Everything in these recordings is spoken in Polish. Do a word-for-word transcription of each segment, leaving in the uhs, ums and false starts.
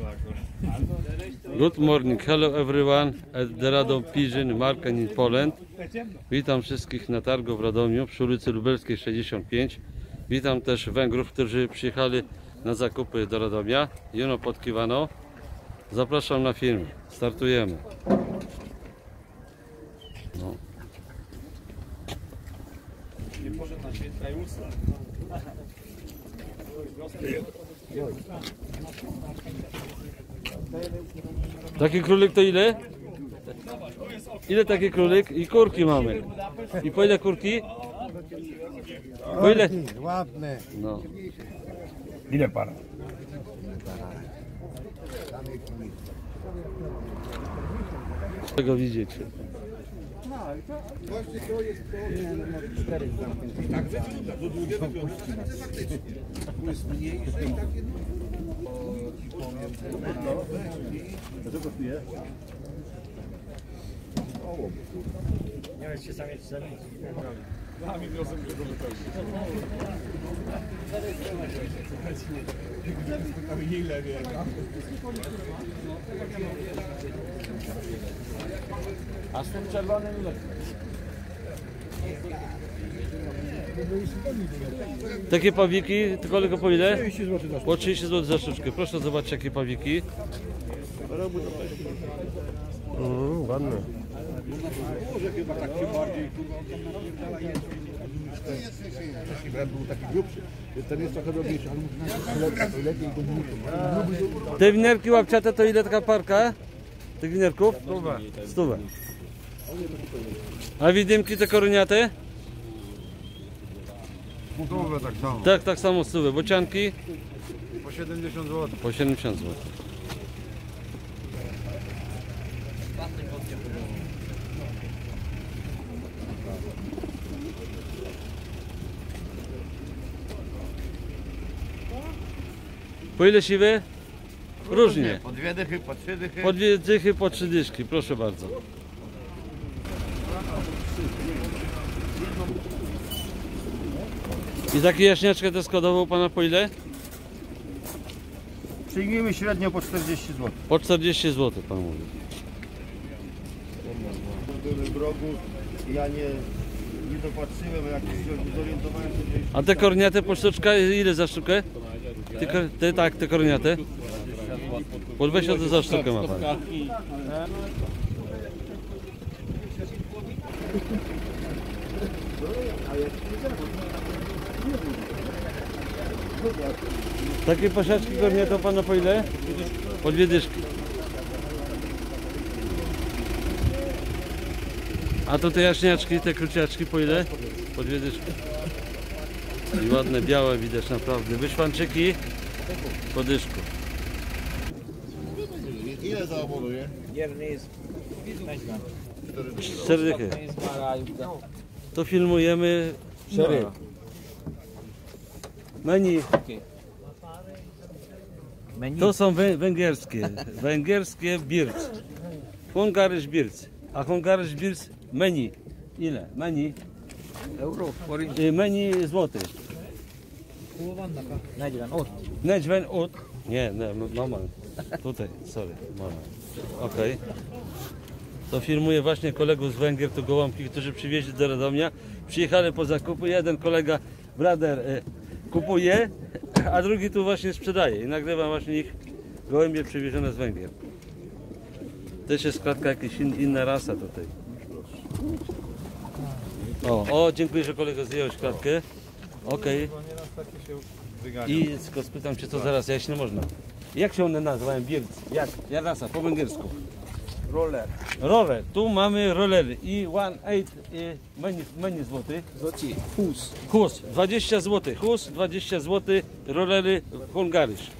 Good morning, hello everyone at the Radom Pigeon Market in Poland. Witam wszystkich na targu w Radomiu przy ulicy Lubelskiej sześćdziesiąt pięć. Witam też Węgrów, którzy przyjechali na zakupy do Radomia. Juno Podkiwano. Zapraszam na film. Startujemy. No. Nie poszedł na święta i usta. Taki królik to ile? Ile taki królik? I kurki mamy. I po ile kurki? Po ile? Ładne. No. Ile para? Tego widzicie. Cztery zamknięte. Tak wygląda, do długie wygląda, to faktycznie. Jest mniejsze i takie co kosztuje? Miałeś się samiec zabić. Dla mnie wniosek, że to wypełni. Ile wie? A z tym czerwonym ile? Takie pawiki, tylko po ile? trzydzieści złotych za Po trzydzieści złotych za sztuczkę. Proszę zobaczyć jakie pawiki. Mm, ładne. Może chyba taki bardziej ten był taki grubszy. Ten jest trochę drobniejszy, ale lepiej go muszą. Te winerki łapciate to ile taka parka? Tych winerków? Stówę. Stówę. A widymki te koroniate? Stówę tak samo. Tak, tak samo stówę. Bocianki? Po siedemdziesiąt złotych. Po siedemdziesiąt złotych. Po ile siwy? Różnie. Po dwie dychy, po trzy dychy. Po dwie dychy, po trzy dyszki. Proszę bardzo. I takie jaśniaczkę to składował pana po ile? Przyjmijmy średnio po czterdzieści złotych. Po czterdzieści złotych pan mówi. Były w rogu, ja nie, nie dopatrzyłem, jak się zorientowałem się, że... A te korniate po sztuczka ile za sztukę? Te, ko- te tak, te korniate? Po dwadzieścia złotych za sztukę ma pan. Takie pasiaczki korniate pana po ile? Po dwie dyszki. A to te jaśniaczki, te kruciaczki po ile? Po dwie dyszki. I ładne, białe widać naprawdę. Wyszwanczyki po dyszku. Ile zaoboluje? Wierny jest. Cztery dychy. To filmujemy. Cztery. Menu. Menu. To są wę węgierskie. Węgierskie birc. Hungarisch birc. A Hungarisch birc menu. Ile? Menu. Euro. Y, Menu złoty. negyven. Ott. negyven od. Nie, nie, moment. Tutaj, sorry, moment. Okej. Okay. To filmuję właśnie kolegów z Węgier, to gołąbki, którzy przywieźli do Radomia. Przyjechali po zakupy. Jeden kolega, brother, y, kupuje, a drugi tu właśnie sprzedaje. I nagrywam właśnie ich gołębie przywiezione z Węgier. Też jest klatka jakaś in, inna rasa tutaj. O, o, dziękuję, że kolego zdjąłeś klatkę. Okej. Okay. I tylko spytam cię, co zaraz jaśnie można. Jak się one nazywają? Birc. Jak? Jak rasa? Po węgiersku. Roller. Roller. Tu mamy rollery. I one eight menu, menu złoty. Zoci. Hus. Hus. dwadzieścia złotych. Hus. dwadzieścia złotych. Rollery Hungarisch.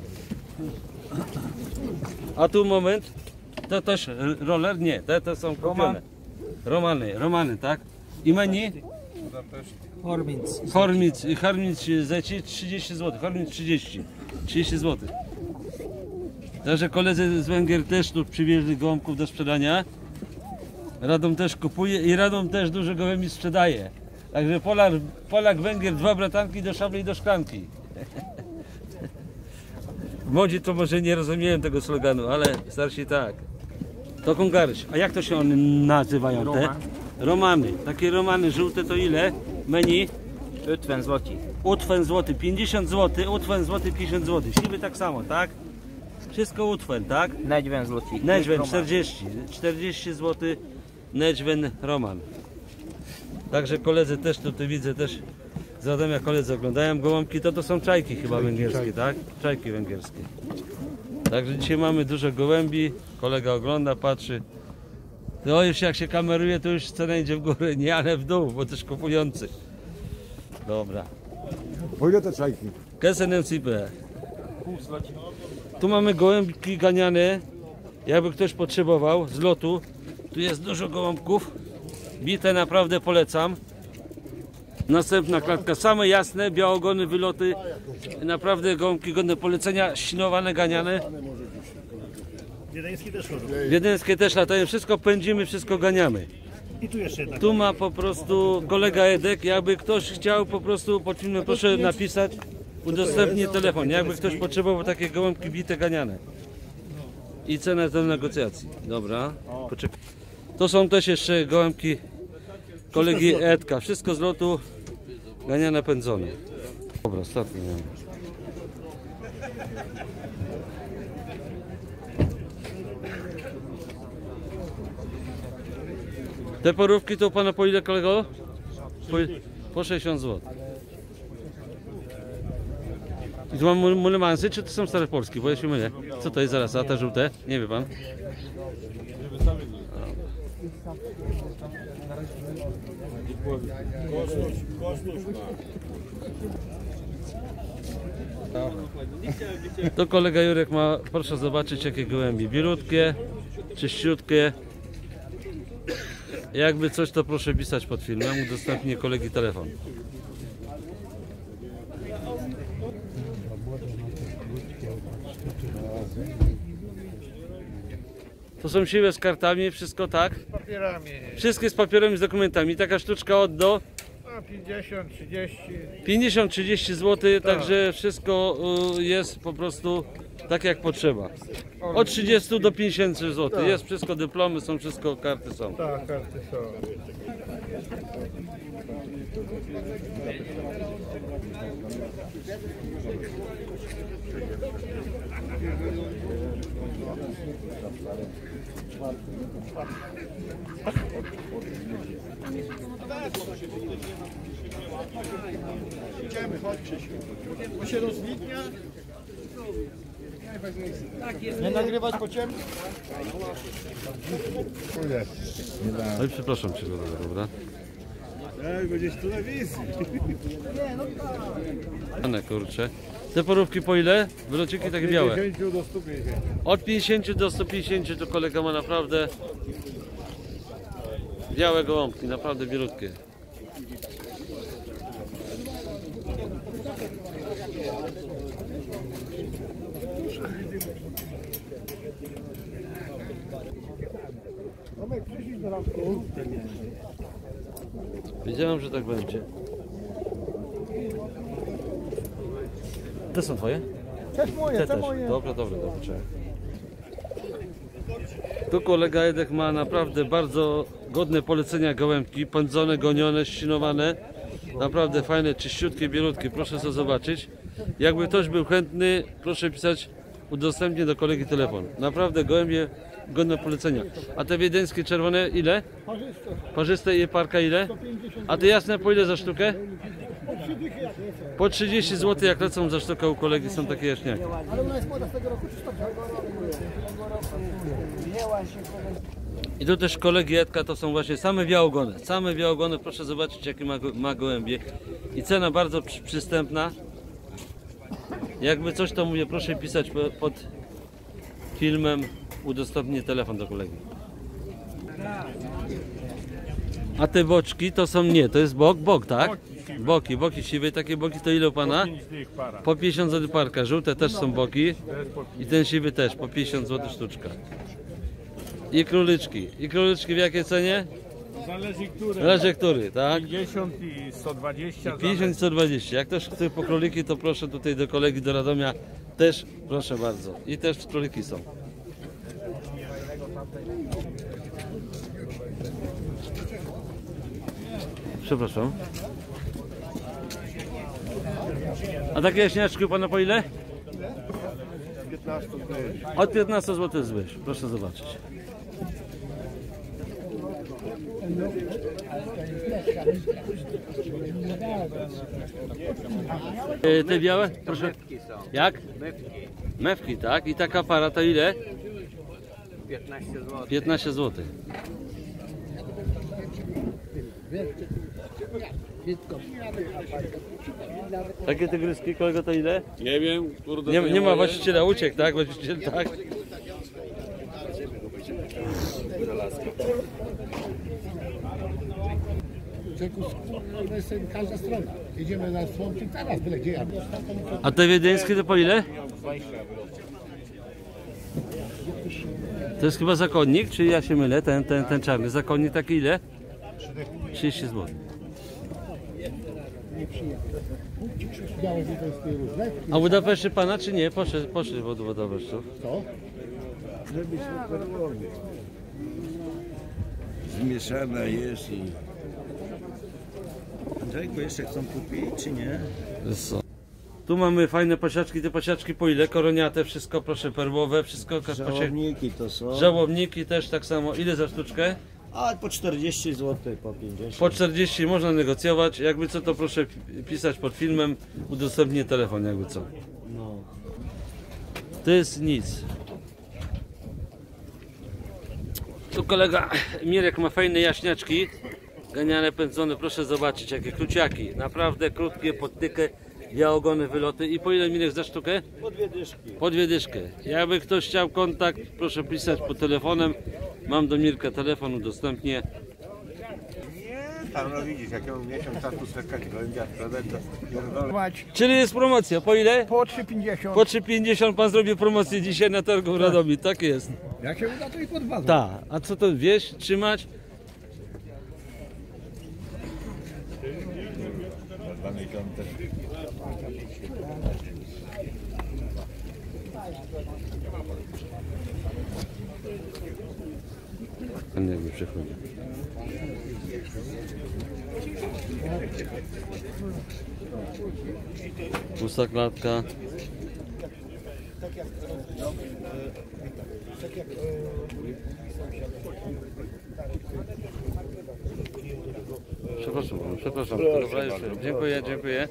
A tu moment. To też roller? Nie. Te, te są kupione. Romany. Romany, tak? I menu? Hormins. Hormic, Hormic zeci trzydzieści złotych, Hormic trzydzieści, trzydzieści złotych. Także koledzy z Węgier też tu przywieźli gołąbków do sprzedania. Radom też kupuje i Radom też dużo gołębi sprzedaje. Także Polak, Polak, Węgier, dwa bratanki do szabli i do szklanki. Młodzi to może nie rozumieją tego sloganu, ale starsi tak. To kongaryś. A jak to się one nazywają te? Roman. Romany. Takie romany żółte to ile? Menu? Utven złoty. Utwen złoty, pięćdziesiąt złotych, utwen złoty, pięćdziesiąt złotych. Siwy tak samo, tak? Wszystko utwen, tak? Nedźwen złoty. Nedźwen czterdzieści, czterdzieści złotych, Nedźwen Roman. Także koledzy też tutaj widzę, też z Radomia koledzy oglądają gołąbki, to to są czajki chyba węgierskie, tak? Czajki węgierskie. Także dzisiaj mamy dużo gołębi, kolega ogląda, patrzy. No już jak się kameruje, to już cena idzie w górę, nie, ale w dół, bo też kupujący. Dobra. Po ile te czajki? Kesenem Cipe. Tu mamy gołębki ganiane, jakby ktoś potrzebował, z lotu. Tu jest dużo gołąbków, bite naprawdę polecam. Następna klatka, same jasne, białogony, wyloty. Naprawdę gołąbki godne polecenia, ślinowane, ganiane. Wiedeński też chodzą. Wiedeńskie też latają, wszystko pędzimy, wszystko ganiamy. I tu jeszcze jedna. Tu ma po prostu kolega Edek, jakby ktoś chciał po prostu pod filmem, proszę napisać, udostępnię telefon, jakby ktoś potrzebował takie gołąbki bite, ganiane. I cena do negocjacji. Dobra, poczekaj. To są też jeszcze gołąbki kolegi Edka, wszystko z lotu, ganiane, pędzone. Dobra, ostatni mamy. Te porówki to u pana po ile, kolego? Po, po sześćdziesiąt złotych. I tu mam mulemansy, czy to są stare polskie? Bo ja się mylę. Co to jest zaraz? A te żółte? Nie wie pan? To kolega Jurek ma, proszę zobaczyć jakie gołębie. Bielutkie, czyściutkie. Jakby coś, to proszę pisać pod filmem, udostępnię kolegi telefon. To są siwe z kartami, wszystko tak? Z papierami. Wszystkie z papierami, z dokumentami. Taka sztuczka od do A pięćdziesiąt, trzydzieści. pięćdziesiąt trzydzieści złotych, także wszystko y, jest po prostu tak jak potrzeba. Od trzydziestu do pięćdziesięciu złotych. Jest wszystko, dyplomy są, wszystko, karty są. Tak, karty są. Nie nagrywać po ciemku? No i przepraszam cię, dobra. Tak, będziesz tu na wizji. Ane, kurczę. Te porówki po ile? Wylociki takie białe. pięćdziesiąt do stu pięćdziesięciu. Od pięćdziesięciu do stu pięćdziesięciu to kolega ma naprawdę białe gołąbki, naprawdę bielutkie. Wiedziałem, że tak będzie. Te są twoje? Też moje, Te te też. moje. Dobra, dobra, dobra. Czekaj. Tu kolega Edek ma naprawdę bardzo godne polecenia gołębki, pędzone, gonione, ścinowane. Naprawdę fajne, czyściutkie, bielutkie. Proszę sobie zobaczyć. Jakby ktoś był chętny, proszę pisać, udostępnię do kolegi telefon. Naprawdę gołębie godne polecenia. A te wiedeńskie czerwone ile? Parzyste i parka ile? A te jasne po ile za sztukę? Po trzydzieści złotych jak lecą za sztukę u kolegi, są takie jaśniaki. Ale ona jest młoda z tego roku, czy to I tu też kolegi Edka to są właśnie same białogony. Same białogony, proszę zobaczyć jakie ma, go- ma gołębie. I cena bardzo przy, przystępna. Jakby coś to mówię, proszę pisać po, pod filmem, udostępnię telefon do kolegi. A te boczki to są nie, to jest bok, bok, tak? Boki, boki siwe, takie boki to ile u pana? Po pięćdziesiąt złotych parka, żółte też są boki i ten siwy też, po pięćdziesiąt złotych sztuczka. I króliczki, i króliczki w jakiej cenie? Zależy który. Zależy który, tak? pięćdziesiąt i sto dwadzieścia. pięćdziesiąt i sto dwadzieścia. Jak ktoś chce po króliki, to proszę tutaj do kolegi do Radomia Też, proszę bardzo. I też króliki są. Przepraszam. A takie jaśniaczki u pana po ile? Od piętnaście złotych zbysz. Proszę zobaczyć. E, te białe? Proszę. Jak? Mewki, tak? I taka para to ile? piętnaście złotych. piętnaście złotych. Takie tygryski, kolego, to ile? Nie wiem, kurde. Nie, nie ma właściciela, uciekł, tak? Właściciel, tak? To jest każda strona. Jedziemy na Słomczyk teraz, byle gdzie jadę. A te wiedeńskie to po ile? To jest chyba zakonnik, czy ja się mylę? Ten, ten, ten czarny. Zakonnik taki ile? trzydzieści złotych. Białe wiedeńskie różne. A w Budapeszcie pana, czy nie? Poszedł, poszedł do Budapesztu. Co? Zmieszane jest i... Andrzejku, jeszcze chcą kupić, czy nie? Co? Tu mamy fajne pasiaczki, te pasiaczki po ile? Koroniate, wszystko proszę, perłowe, wszystko. Żałobniki to są. Żałobniki też tak samo. Ile za sztuczkę? A po czterdzieści złotych, po pięćdziesiąt. Po czterdzieści można negocjować. Jakby co, to proszę pisać pod filmem. Udostępnię telefon, jakby co. No. To jest nic. Tu kolega Mirek ma fajne jaśniaczki. Ganiane, pędzone. Proszę zobaczyć, jakie króciaki. Naprawdę krótkie, pod tykę. Białogony, wyloty. I po ile, Mirek, za sztukę? Po dwie dyszki. Po dwie dyszkę. Jakby ktoś chciał kontakt, proszę pisać pod telefonem. Mam do Mirka telefon, udostępnię. Tam no widzisz, jak ja mam miesiąc czasu skakać gołębia, sprzedać, to pierdolę. Czyli jest promocja. Po ile? Po trzy pięćdziesiąt. Po trzy pięćdziesiąt pan zrobi promocję dzisiaj na targu w Radomiu. Tak jest. Jak się uda, to i po dwa. Tak. A co to wieś? Trzymać? Dwa miesiące. Pan jakby przychodzi. Pusta klatka. Przepraszam, przepraszam. Dobra, jeszcze. Dziękuję, dziękuję.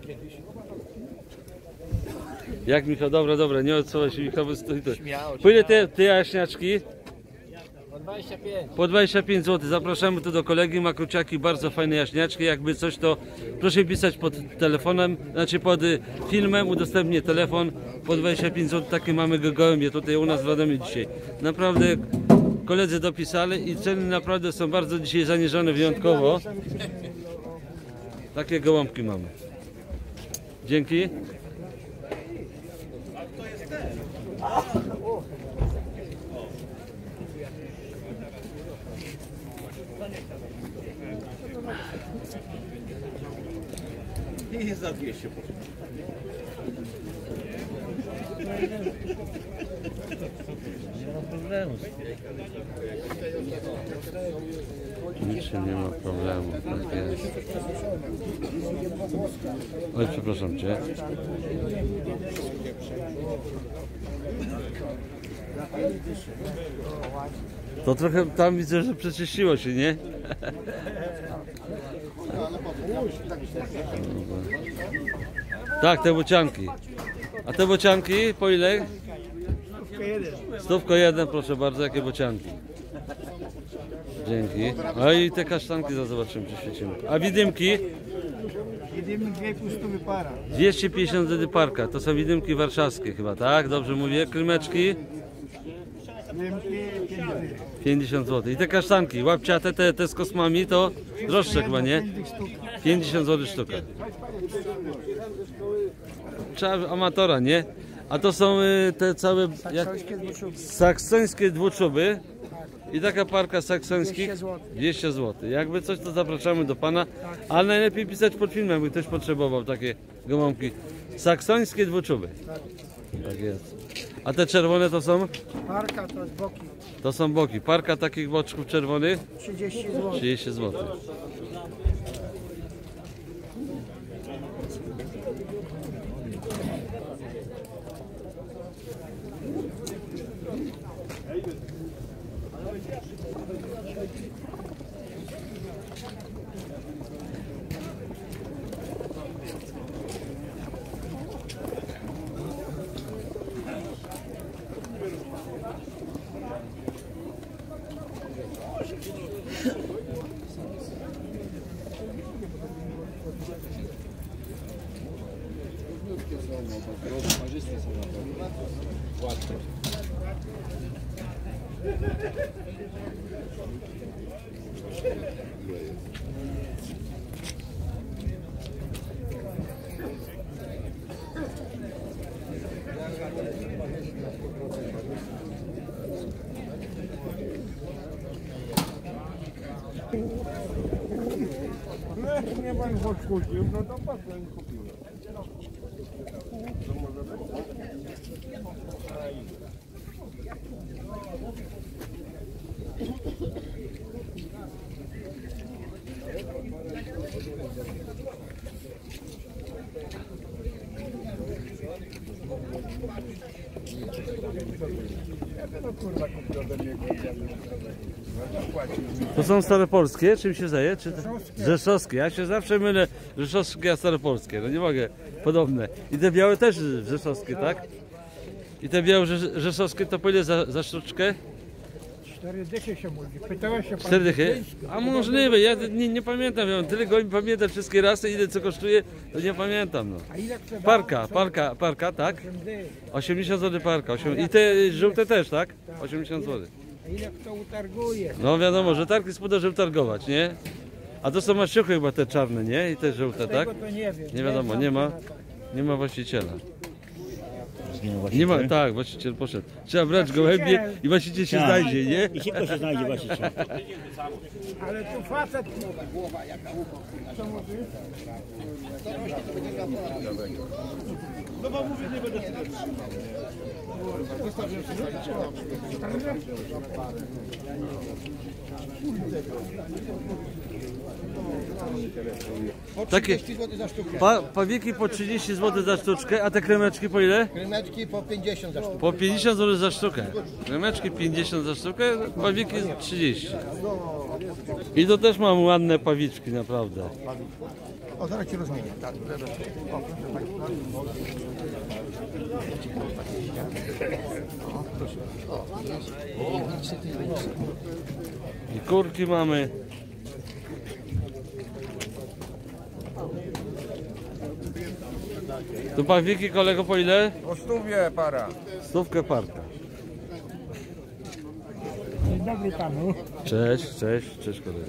Jak Michał? Dobra, dobra, nie odsuwaj się, Michał, stoi to. Po ile te, te jaśniaczki? dwadzieścia pięć. Po dwadzieścia pięć złotych. Zapraszamy tu do kolegi, ma kruciaki, bardzo fajne jaśniaczki. Jakby coś, to proszę pisać pod telefonem, znaczy pod y, filmem, udostępnię telefon. Po dwadzieścia pięć złotych takie mamy gołębie tutaj u nas w Radomiu dzisiaj. Naprawdę koledzy dopisali i ceny naprawdę są bardzo dzisiaj zaniżone wyjątkowo. Takie gołąbki mamy. Dzięki. I za dwieście. Nie ma problemu. Niczym nie ma problemu. Tak jest. Oj, przepraszam cię. To trochę tam widzę, że przeczyściło się, nie? Tak, te bocianki. A te bocianki po ile? Stówko jeden, proszę bardzo, jakie bocianki. Dzięki. A i te kasztanki za zobaczymy, przeświecimy. A widymki? Jedymy dwie pustówy para. dwieście pięćdziesiąt wtedy parka. To są widymki warszawskie chyba, tak? Dobrze mówię. Krymeczki? pięćdziesiąt złotych. I te kasztanki, łapciate, te, te z kosmami, to droższe chyba, nie? pięćdziesiąt złotych sztuka. Trzeba amatora, nie? A to są y, te całe jak, saksońskie dwuczuby. I taka parka saksońskich dwieście złotych. Jakby coś, to zapraszamy do pana. Ale najlepiej pisać pod filmem, by ktoś potrzebował takie gołąbki. Saksońskie dwuczuby. Tak jest. A te czerwone to są? Parka to jest boki. To są boki. Parka takich boczków czerwonych? trzydzieści złotych. trzydzieści złotych. Nie pan podkupił, no to po co im kupiłem? To są staropolskie? Czym się zdaje? Czy to... Rzeszowskie. Ja się zawsze mylę rzeszowskie a staropolskie. No nie mogę. Podobne. I te białe też rzeszowskie, tak? I te białe rze- rzeszowskie to po ile za, za sztuczkę? Cztery dychy się mówi. Pytałeś się pan. Cztery dychy? A możliwe, ja nie, nie pamiętam. Ja mam tyle gołębi, pamiętam wszystkie rasy, ile co kosztuje, to nie pamiętam. No. A ile chce Parka, parka, parka, tak? osiem dych. osiemdziesiąt złotych parka. osiem... I te żółte też, tak? osiemdziesiąt złotych. A ile kto utarguje? No wiadomo, że targ jest po to, żeby targować, nie? A to są maściuchy chyba te czarne, nie? I te żółte, tak? Tego to nie wiem. Nie wiadomo, znam nie ma. to na tak. Nie ma właściciela. Nie ma, tak, właściciel poszedł. Trzeba brać gołębie i właściciel się znajdzie, nie? I szybko się znajdzie właściciel. Ale tu facet. Takie pa, pawieki po trzydzieści złotych za sztuczkę, a te kremeczki po ile? Krymeczki po pięćdziesiąt za sztukę. Po pięćdziesiąt złotych za sztukę. Kremeczki pięćdziesiąt za sztukę, pawieki trzydzieści. I to też mam ładne pawiczki, naprawdę. O, zaraz ci rozmienię. Tak, zaraz. O, proszę bardzo. I kurki mamy. Tu pawieki, kolego, po ile? Po stówie para. Stówkę parka. Dzień dobry panu. Cześć, cześć, cześć kolego.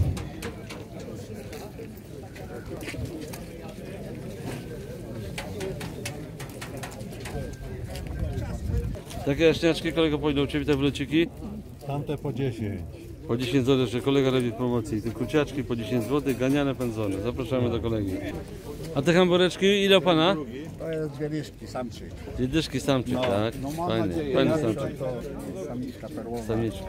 Takie jaśniaczki, kolego, pójdą u Ciebie te wleciki? Tamte po dziesięć. Po dziesięć złotych, że kolega robi promocji. Te kruciaczki po dziesięć złotych, ganiane, pędzone. Zapraszamy do kolegi. A te hambureczki, ile u Pana? To jest dwie dyszki, samczyk. Dwie dyszki samczyk, tak? No mam Fajny, nadzieję, fajny że samczyk. to samiczka perłowa. Samiczka.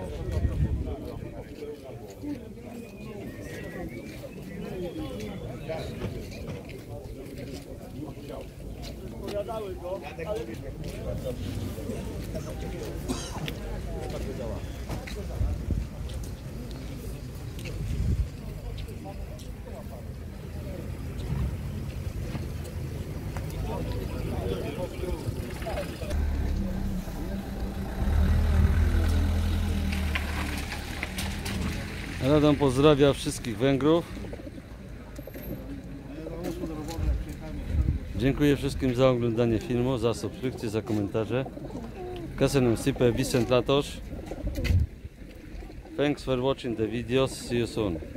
Radom pozdrawia wszystkich Węgrów. Dziękuję wszystkim za oglądanie filmu, za subskrypcję, za komentarze. Köszönöm szépen, viszontlátás. Thanks for watching the videos. See you soon.